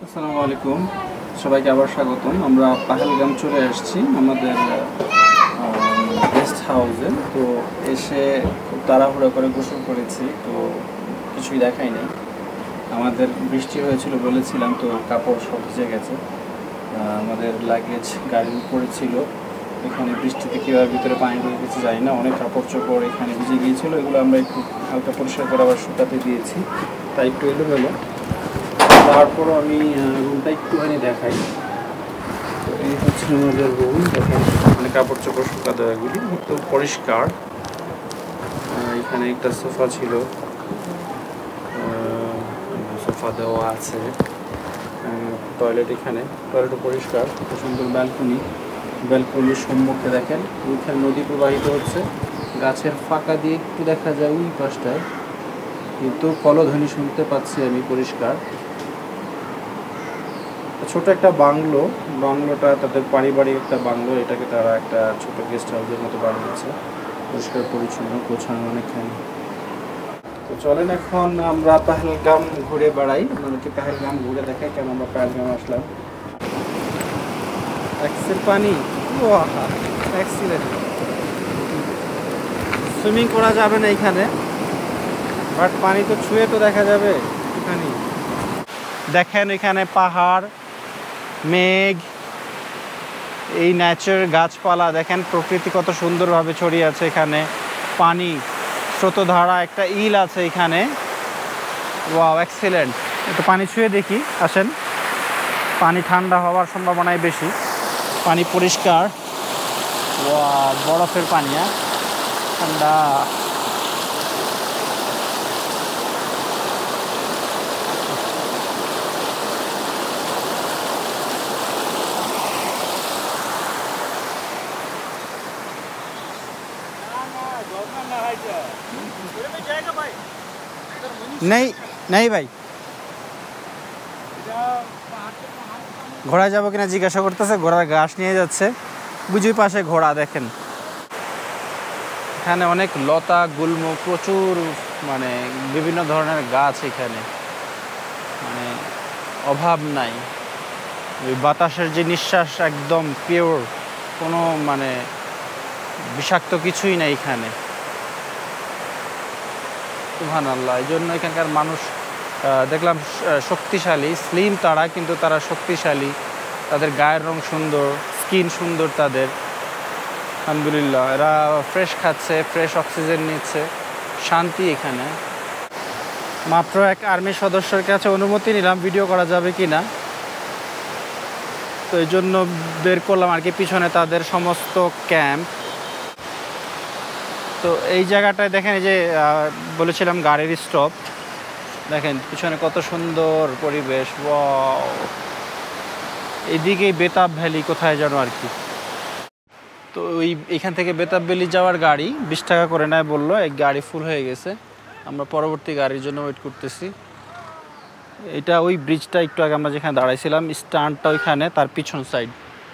আসসালামু আলাইকুম, সবাইকে আবার স্বাগতম। আমরা পাহেলগাম চলে আসছি আমাদের গেস্ট হাউসে। তো এসে খুব তাড়াহুড়ো করে গোসল করেছি, তো কিছুই দেখাই নাই। আমাদের বৃষ্টি হয়েছিল বলেছিলাম, তো কাপড় সব ভিজে গেছে। আমাদের লাগেজ গাড়ির উপরে ছিল, এখানে বৃষ্টিতে কীভাবে ভিতরে পানি ঢুকে গেছে জানি না। অনেক কাপড় চোপড় এখানে ভিজে গিয়েছিলো, এগুলো আমরা একটু হালকা পরিষ্কার করে আবার শুকাতে দিয়েছি, তাই একটু এলোমেলো। তারপরও আমি রুমটা একটুখানি দেখাই। তো এই হচ্ছে আমাদের রুম, দেখেন মানে কাপড় চোপড় শুকা দেওয়াগুলি একটু পরিষ্কার। এখানে একটা সোফা ছিল, সোফা দেওয়া আছে। টয়লেট, এখানে টয়লেটও পরিষ্কার, খুব সুন্দর ব্যালকনির সম্মুখে দেখেন ওইখানে নদী প্রবাহিত হচ্ছে। গাছের ফাঁকা দিয়ে একটু দেখা যায় ওই পাশটায়, কিন্তু কলধ্বনি শুনতে পাচ্ছি আমি পরিষ্কার। ছোট একটা বাংলোটা তাদের পারিবারিক একটা বাংলো, এটাকে তারা একটা ছোট গেস্ট হাউসের মতো বানিয়েছে, পরিষ্কার পরিচ্ছন্ন, গোছানো অনেকখানি। তো চলেন এখন আমরা পাহেলগাম ঘুরে বেড়াই, আমাদেরকে পাহেলগাম ঘুরে দেখাই কেন আমরা পাহেলগাম আসলাম। পানি এক্সিলেন্ট। সুইমিং করা যাবে না এখানে, বাট পানি তো ছুঁয়ে তো দেখা যাবে একটুখানি। দেখেন এখানে পাহাড়, মেঘ, এই ন্যাচার, গাছপালা, দেখেন প্রকৃতি কত সুন্দরভাবে ছড়িয়ে আছে এখানে। পানি স্রোতধারা, একটা ইল আছে এখানে। Wow, excellent. একটু পানি ছুঁয়ে দেখি, আসেন। পানি ঠান্ডা হওয়ার সম্ভাবনাই বেশি, পানি পরিষ্কার। ওয়াও, বরফের পানি, ঠান্ডা। নেই ভাই, ঘোড়ায় যাবো কিনা জিজ্ঞাসা করতেছে, ঘোড়ার ঘাস নিয়ে যাচ্ছে। বুঝি পাশে ঘোড়া, দেখেন এখানে অনেক লতা গুল্ম, প্রচুর মানে বিভিন্ন ধরনের গাছ এখানে, মানে অভাব নাই। ওই বাতাসের যে নিঃশ্বাস একদম পিওর, কোনো মানে বিষাক্ত কিছুই নাই এখানে। সুবহানাল্লাহ। এই জন্য এখানকার মানুষ দেখলাম শক্তিশালী, স্লিম তারা, কিন্তু তারা শক্তিশালী। তাদের গায়ের রং সুন্দর, স্কিন সুন্দর তাদের। আলহামদুলিল্লাহ, এরা ফ্রেশ খাচ্ছে, ফ্রেশ অক্সিজেন নিচ্ছে, শান্তি এখানে। মাত্র এক আর্মি সদস্যের কাছে অনুমতি নিলাম ভিডিও করা যাবে কি না, তো এই জন্য বের করলাম আর কি, পিছনে তাদের সমস্ত ক্যাম্প। তো এই জায়গাটায় দেখেন, এই যে বলেছিলাম গাড়ির স্টপ, দেখেন পিছনে কত সুন্দর পরিবেশ। ওয়াও, এদিকেই বেতাব ভ্যালি কোথায় যেন আর কি। তো এইখান থেকে বেতাব ভ্যালি যাওয়ার গাড়ি 20 টাকা করে নেয় বললো, এই গাড়ি ফুল হয়ে গেছে, আমরা পরবর্তী গাড়ির জন্য ওয়েট করতেছি। এটা ওই ব্রিজটা একটু আগে আমরা যেখানে দাঁড়াইছিলাম, স্ট্যান্ডটা ওইখানে, তার পিছন সাইড।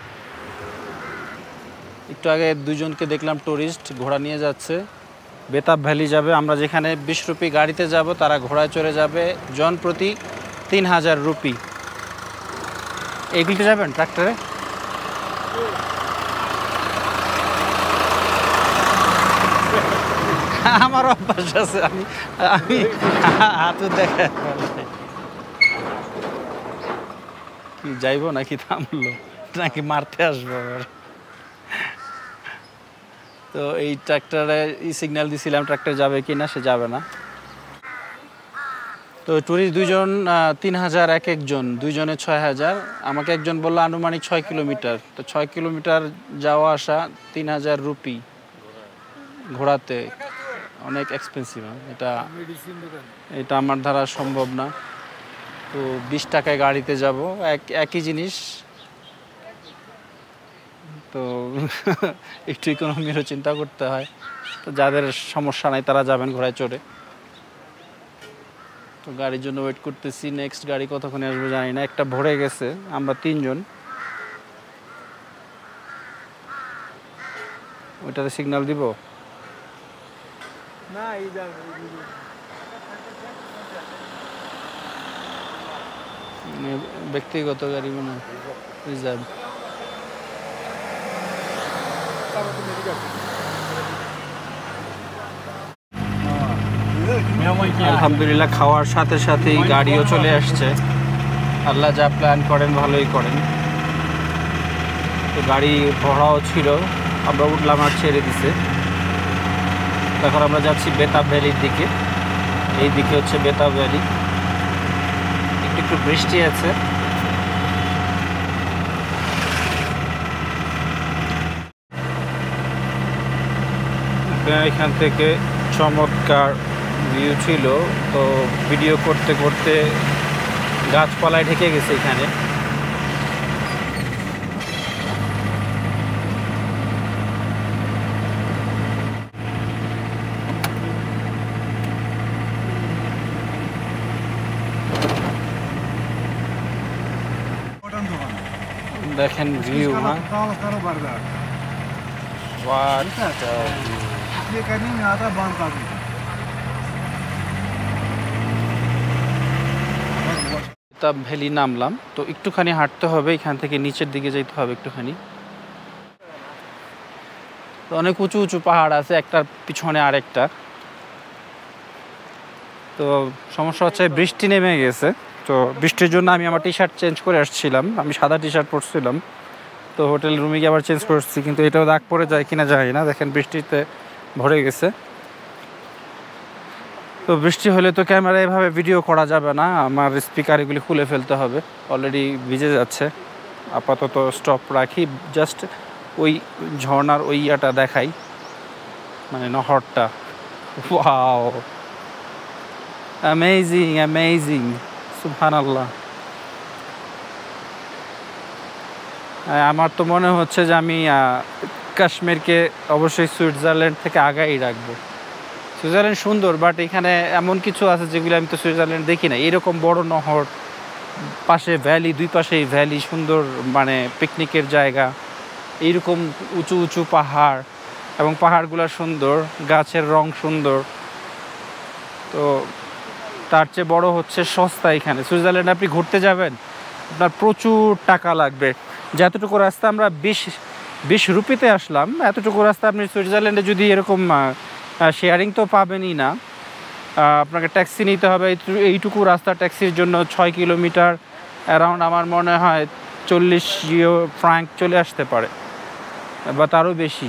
একটু আগে দুজনকে দেখলাম টুরিস্ট ঘোড়া নিয়ে যাচ্ছে, বেতাব ভ্যালি যাবে। আমরা যেখানে 20 রুপি গাড়িতে যাব, তারা ঘোড়ায় চড়ে যাবে, জন প্রতি 3000 রুপি। এইগুলিতে যাবেন ট্রাক্টরে? আমার অভ্যাস আছে, আমি হাত দেখা কি যাইবো নাকি থামলো নাকি মারতে আসবো আবার। তো এই ট্রাক্টরে সিগন্যাল দিছিলাম ট্রাক্টর যাবে কি না, সে যাবে না। তো টুরিস্ট দুইজন 3000 এক একজন, দুইজনে 6000। আমাকে একজন বললো আনুমানিক 6 কিলোমিটার। তো 6 কিলোমিটার যাওয়া আসা 3000 রুপি ঘোড়াতে, অনেক এক্সপেন্সিভ। এটা আমার দ্বারা সম্ভব না। তো 20 টাকায় গাড়িতে যাব, একই জিনিস। তো একটু ইকোনমিরও চিন্তা করতে হয়। তো যাদের সমস্যা নাই তারা যাবেন ঘোড়ায় চড়ে। তো গাড়ির জন্য ওয়েট করতেছি, নেক্সট গাড়ি কতক্ষণে আসবে জানি না। একটা ভরে গেছে, আমরা 3 জন। ওইটাতে সিগন্যাল দিব না? ব্যক্তিগত গাড়ি মনে হয় রিজার্ভ। আলহামদুলিল্লাহ খাওয়ার সাথে সাথেই গাড়িও চলে আসছে। আল্লাহ যা প্ল্যান করেন ভালোই করেন। তো গাড়ি ভরাও ছিল, আমরা উঠলাম আর ছেড়ে দিছে। এখন আমরা যাচ্ছি বেতাব ভ্যালির দিকে। এই দিকে হচ্ছে বেতাব ভ্যালি। একটু বৃষ্টি আছে। এখান থেকে চমৎকার ভিউ ছিল, তো ভিডিও করতে করতে গাছপালায় ঢেকে গেছে এখানে। দেখেন ভিউ। বেতাব ভ্যালি নামলাম, তো একটুখানি হাঁটতে হবে, এখান থেকে নিচের দিকে যেতে হবে একটুখানি। তো অনেক উঁচু উঁচু পাহাড় আছে, একটার পিছনে আরেকটা। তো সমস্যা হচ্ছে বৃষ্টি নেমে গেছে, তো বৃষ্টির জন্য আমি আমার টি শার্ট চেঞ্জ করে আসছিলাম। আমি সাদা টি শার্ট পরছিলাম, তো হোটেল রুমে গিয়ে আবার চেঞ্জ করছি, কিন্তু এটাও দাগ পড়ে যায় কিনা যায় না। দেখেন বৃষ্টিতে ভরে গেছে। তো বৃষ্টি হলে তো ক্যামেরা এভাবে ভিডিও করা যাবে না, আমার স্পিকার এগুলি খুলে ফেলতে হবে। অলরেডি ভিজে যাচ্ছে। আপাতত স্টপ রাখি, জাস্ট ওই ঝর্ণার ওই ইয়াটা দেখাই, মানে নহরটা। ওয়াও, অ্যামেজিং অ্যামেজিং, সুবহানাল্লাহ। আমার তো মনে হচ্ছে যে আমি কাশ্মীরকে অবশ্যই সুইজারল্যান্ড থেকে আগাই রাখবো। সুইজারল্যান্ড সুন্দর, বাট এখানে এমন কিছু আছে যেগুলো আমি তো সুইজারল্যান্ড দেখি না। এরকম বড় নহর, পাশে ভ্যালি, দুই পাশেই ভ্যালি, সুন্দর মানে পিকনিকের জায়গা, এইরকম উঁচু উঁচু পাহাড়, এবং পাহাড়গুলো সুন্দর, গাছের রং সুন্দর। তো তার চেয়ে বড় হচ্ছে সস্তা এখানে। সুইজারল্যান্ড আপনি ঘুরতে যাবেন, আপনার প্রচুর টাকা লাগবে। যতটুকু রাস্তা আমরা 20 রুপিতে আসলাম, এতটুকু রাস্তা আপনি সুইজারল্যান্ডে যদি এরকম শেয়ারিং তো পাবেনই না, আপনাকে ট্যাক্সি নিতে হবে। এইটুকু রাস্তা ট্যাক্সির জন্য 6 কিলোমিটার অ্যারাউন্ড আমার মনে হয় 40 ফ্রাঙ্ক চলে আসতে পারে, বা তারও বেশি।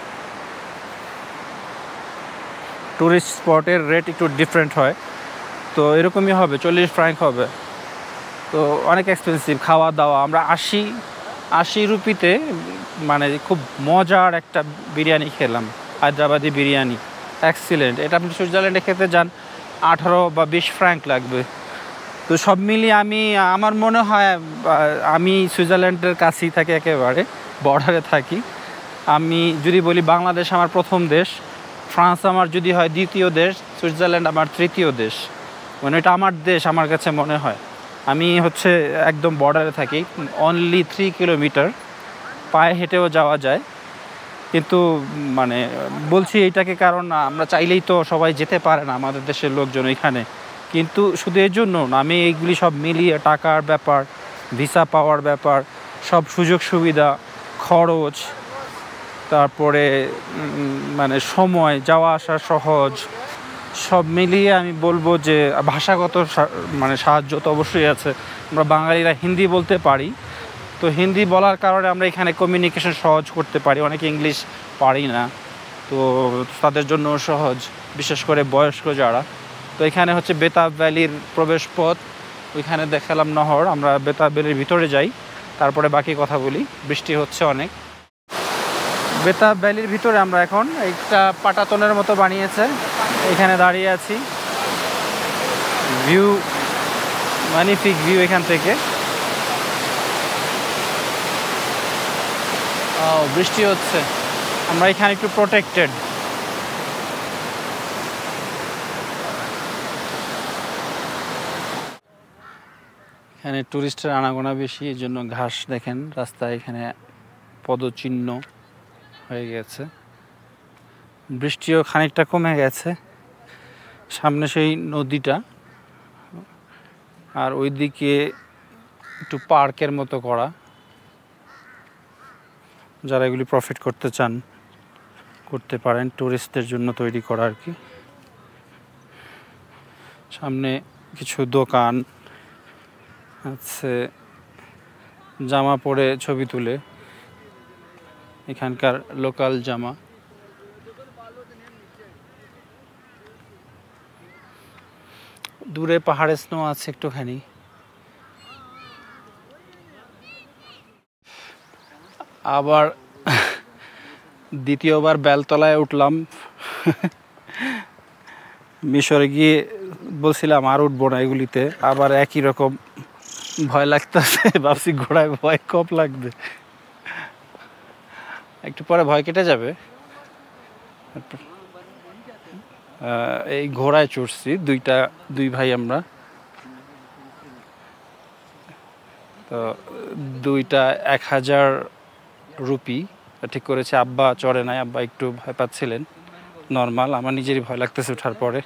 টুরিস্ট স্পটের রেট একটু ডিফারেন্ট হয়, তো এরকমই হবে, 40 ফ্রাঙ্ক হবে। তো অনেক এক্সপেন্সিভ খাওয়া দাওয়া। আমরা 80 রুপিতে মানে খুব মজার একটা বিরিয়ানি খেলাম, হায়দ্রাবাদি বিরিয়ানি, এক্সিলেন্ট। এটা আপনি সুইজারল্যান্ডে খেতে যান 18 বা 20 ফ্রাঙ্ক লাগবে। তো সব মিলিয়ে আমার মনে হয় আমি সুইজারল্যান্ডের কাছেই থাকি, একেবারে বর্ডারে থাকি। আমি যদি বলি বাংলাদেশ আমার প্রথম দেশ, ফ্রান্স আমার যদি হয় দ্বিতীয় দেশ, সুইজারল্যান্ড আমার তৃতীয় দেশ। মানে এটা আমার দেশ আমার কাছে মনে হয়। আমি হচ্ছে একদম বর্ডারে থাকি, অনলি 3 কিলোমিটার, পায়ে হেঁটেও যাওয়া যায়। কিন্তু মানে বলছি এইটাকে কারণ আমরা চাইলেই তো সবাই যেতে পারে না, আমাদের দেশের লোকজন এখানে। কিন্তু শুধু এর জন্য না, আমি এইগুলি সব মিলিয়ে টাকার ব্যাপার, ভিসা পাওয়ার ব্যাপার, সব সুযোগ সুবিধা, খরচ, তারপরে মানে সময়, যাওয়া আসা সহজ, সব মিলিয়ে আমি বলবো যে ভাষাগত মানে সাহায্য তো অবশ্যই আছে। আমরা বাঙালিরা হিন্দি বলতে পারি, তো হিন্দি বলার কারণে আমরা এখানে কমিউনিকেশন সহজ করতে পারি। অনেকে ইংলিশ পারি না, তো তাদের জন্য সহজ, বিশেষ করে বয়স্ক যারা। তো এখানে হচ্ছে বেতাব ভ্যালির প্রবেশ পথ, ওইখানে দেখালাম নহর। আমরা বেতাব ভ্যালির ভিতরে যাই, তারপরে বাকি কথা বলি। বৃষ্টি হচ্ছে অনেক। বেতাব ভ্যালির ভিতরে আমরা এখন একটা পাটাতনের মতো বানিয়েছে, এখানে দাঁড়িয়ে আছি। ভিউ, ম্যাগনিফিক ভিউ এখান থেকে। বৃষ্টি হচ্ছে, আমরা এখানে একটু প্রোটেক্টেড। এখানে টুরিস্টের আনাগোনা বেশি, এই জন্য ঘাস দেখেন রাস্তায়, এখানে পদচিহ্ন হয়ে গেছে। বৃষ্টিও খানিকটা কমে গেছে, সামনে সেই নদীটা, আর ওইদিকে একটু পার্কের মতো করা, যারা এগুলি প্রফিট করতে চান করতে পারেন, টুরিস্টদের জন্য তৈরি করা আর কি। সামনে কিছু দোকান আছে, জামা পরে ছবি তুলে, এখানকার লোকাল জামা। দূরে পাহাড়ে স্নো আছে একটুখানি। আবার দ্বিতীয়বার বেলতলায় উঠলাম। মিশরে গিয়ে বলছিলাম আর উঠবো না এগুলিতে, আবার একই রকম ভয় লাগতেছে। ভাবছি ঘোড়ায় ভয় কম লাগবে, একটু পরে ভয় কেটে যাবে। এই ঘোড়ায় চড়ছি, দুই ভাই আমরা, তো দুইটা 1000 রুপি ঠিক করেছে। আব্বা চড়ে নাই, আব্বা একটু ভয় পাচ্ছিলেন, নর্মাল। আমার নিজেরই ভয় লাগতেছে ওঠার পরে।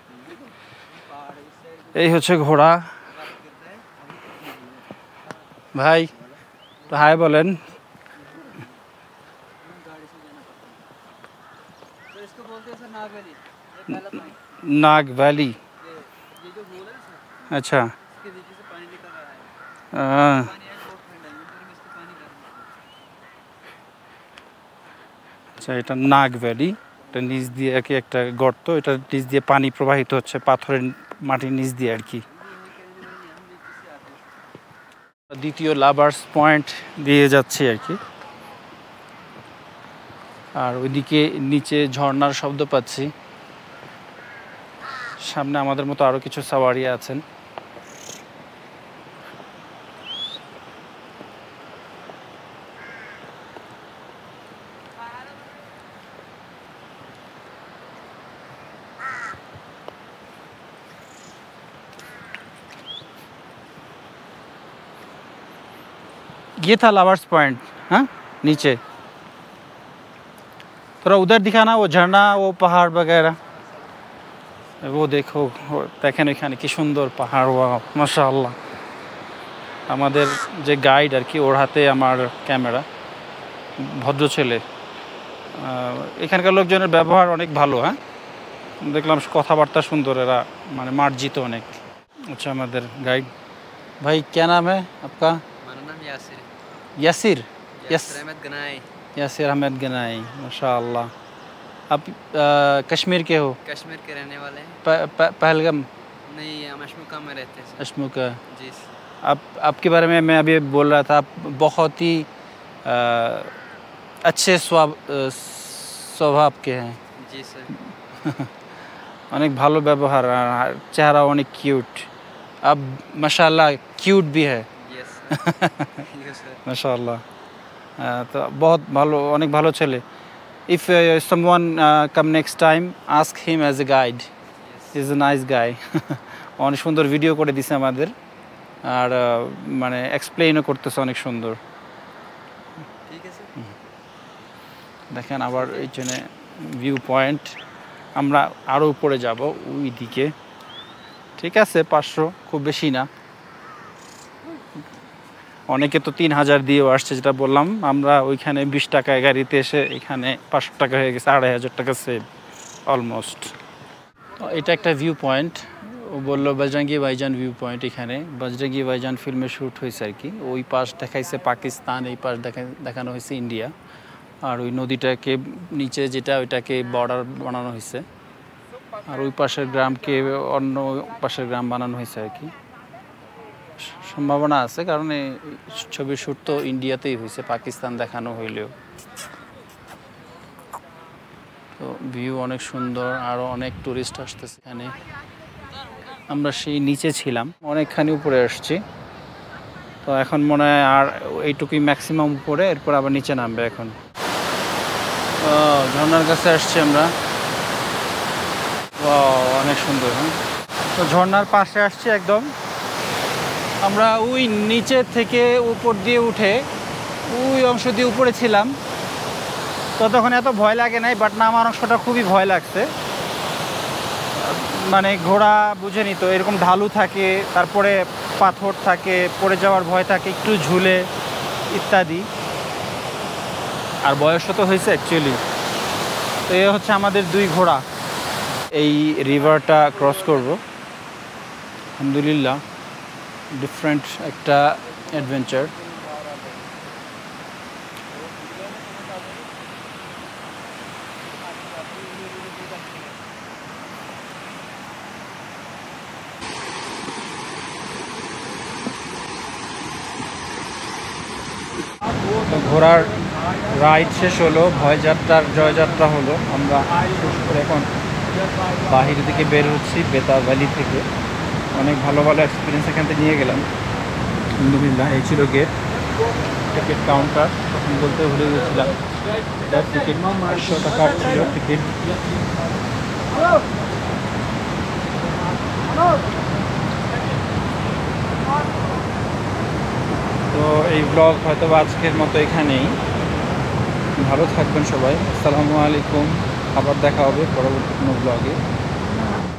এই হচ্ছে ঘোড়া। ভাই হাই বলেন। नाग वैली, अच्छा আচ্ছা, এটা নাগ ভ্যালি। এটা নিচ দিয়ে আর কি একটা গর্ত, এটা নিচ দিয়ে পানি প্রবাহিত হচ্ছে, পাথরের মাটির নিচ দিয়ে আর কি। দ্বিতীয় লাভার্স পয়েন্ট দিয়ে যাচ্ছি আর কি। আর ওইদিকে নিচে ঝর্ণার শব্দ পাচ্ছি। সামনে আমাদের মতো আরো কিছু সাওয়ারি আছেন। ये था लावर्स पॉइंट, हाँ नीचे थोड़ा उधर दिखाना, वो झरना, वो पहाड़ वगैरह, वो देखो। देखें এখানে কি সুন্দর পাহাড়, ওয়াও মাশাআল্লাহ। আমাদের যে গাইড আর কি, ওর হাতে আমার ক্যামেরা, ভদ্র ছেলে। এখানকার লোকজনের ব্যবহার অনেক ভালো, হ্যাঁ দেখলাম, কথাবার্তা সুন্দর, এরা মানে মার্জিত অনেক। আচ্ছা, আমাদের গাইড ভাই, क्या नाम है आपका? मेरा नाम यासिर। यासिर, यासिर अहमद गनाई। यासिर अहमद गनाई, माशाअल्लाह। आप कश्मीर के हो? कश्मीर के रहने वाले हैं। पहलगाम नहीं, हम अशमुका में रहते हैं। अशमुका। जी। आपके बारे में मैं अभी बोल रहा था, आप बहुत ही अच्छे स्वभाव के हैं। जी सर। অনেক ভালো ব্যবহার, আর চেহারা অনেক কিউট। अब माशाल्लाह क्यूट भी है। यस माशाल्लाह। তো बहुत ভালো, অনেক ভালো ছেলে। If someone come next time, ask him as a guide. He's a nice guy. অনেক সুন্দর ভিডিও করে দিছে আমাদের, আর মানে এক্সপ্লেইনও করতেছে অনেক সুন্দর। ঠিক আছে, দেখেন আবার এই জন্য ভিউ পয়েন্ট। আমরা আরও উপরে যাব ওই দিকে। ঠিক আছে, 500 খুব বেশি না। অনেকে তো 3000 দিয়েও আসছে, যেটা বললাম। আমরা ওইখানে 20 টাকায় গাড়িতে এসে এখানে 500 টাকা হয়ে গেছে, 2500 টাকা সেভ অলমোস্ট। এটা একটা ভিউ পয়েন্ট, ও বললো বজরঙ্গি ভাইজান ভিউ পয়েন্ট। এখানে বজরঙ্গি ভাইজান ফিল্মে শ্যুট হয়েছে আর কি। ওই পাশ দেখাইছে পাকিস্তান, এই পাশ দেখানো হয়েছে ইন্ডিয়া। আর ওই নদীটাকে নিচে যেটা, ওইটাকে বর্ডার বানানো হয়েছে। আর ওই পাশের গ্রামকে অন্য পাশের গ্রাম বানানো হয়েছে আর কি। সম্ভাবনা আছে, কারণ এই ছবির শ্যুট তো ইন্ডিয়াতেই হয়েছে, পাকিস্তান দেখানো হইলেও। তো ভিউ অনেক সুন্দর, আরও অনেক টুরিস্ট আসতেছে এখানে। আমরা সেই নিচে ছিলাম, অনেকখানি উপরে আসছি। তো এখন মনে হয় আর এইটুকুই ম্যাক্সিমাম উপরে, এরপর আবার নিচে নামবে এখন। ঝর্ণার কাছে আসছি আমরা। অনেক সুন্দর। হ্যাঁ, তো ঝর্ণার পাশে আসছি একদম। আমরা ওই নিচে থেকে উপর দিয়ে উঠে ওই অংশ দিয়ে উপরে ছিলাম, তো তখন এত ভয় লাগে নাই, বাট নামার অংশটা খুবই ভয় লাগছে। মানে ঘোড়া বুঝেনি তো, এরকম ঢালু থাকে, তারপরে পাথর থাকে, পড়ে যাওয়ার ভয় থাকে, একটু ঝুলে ইত্যাদি। আর বয়সও তো হয়েছে অ্যাকচুয়ালি। তো এ হচ্ছে আমাদের 2 ঘোড়া। এই রিভারটা ক্রস করব। আলহামদুলিল্লাহ ডিফারেন্ট একটা অ্যাডভেঞ্চার। ঘোড়ার রাইড শেষ হলো, ভয়যাত্রার জয়যাত্রা হলো। আমরা এখন বাহির দিকে বের হচ্ছি বেতার ভ্যালি থেকে। অনেক ভালো ভালো এক্সপিরিয়েন্স এখান থেকে নিয়ে গেলাম আলহামদুলিল্লাহ। এই ছিল গেট, টিকিট কাউন্টার। তখন বলতে ভুলে গেছিলাম, এটা টিকিট 500 টাকার ছিল টিকিট। তো এই ব্লগ হয়তো আজকের মতো এখানেই। ভালো থাকবেন সবাই। আসসালামু আলাইকুম। আবার দেখা হবে পরবর্তী কোনো ব্লগে।